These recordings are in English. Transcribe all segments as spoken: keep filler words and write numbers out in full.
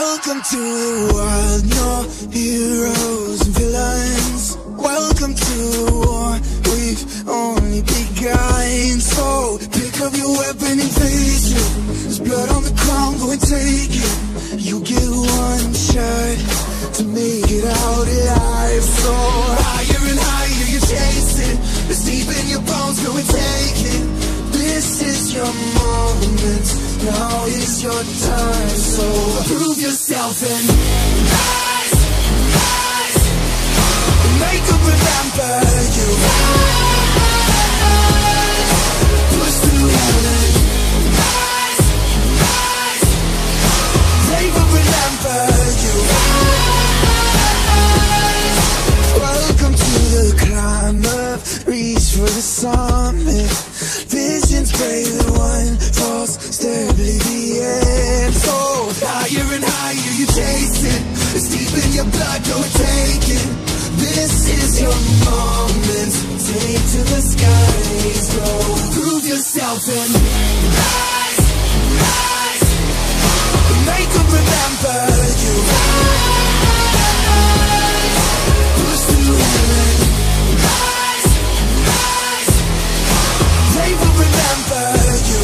Welcome to the world, no heroes and villains. Welcome to the war, we've only begun. So pick up your weapon and face it. There's blood on the ground, go and take it. You get one shot to make it out alive. So higher and higher you chase it. It's deep in your bones, go and take it. This is your moment, now is your time. So prove yourself and rise, rise. Make them remember you. Rise, push through heaven. Rise, rise. They will remember you. Rise. Welcome to the climb up, reach for the summit. Visions brave, the one false stare, believe the end. So higher and higher you chase it. It's deep in your blood, go and take it. This is your moment, take to the skies, go. Prove yourself and rise, rise. Make them remember you. Rise, push through heaven. Rise, rise. They will remember you.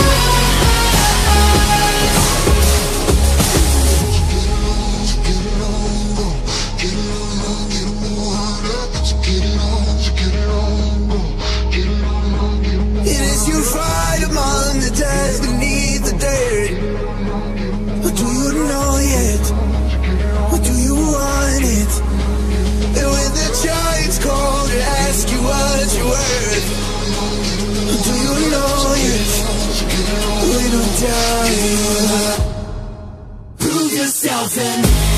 It is you fight among the dead, beneath the dirt. Or do you know yet? Or do you want it? And when the giants call to ask you what you're worth, do you know yet? We don't die. Prove yourself and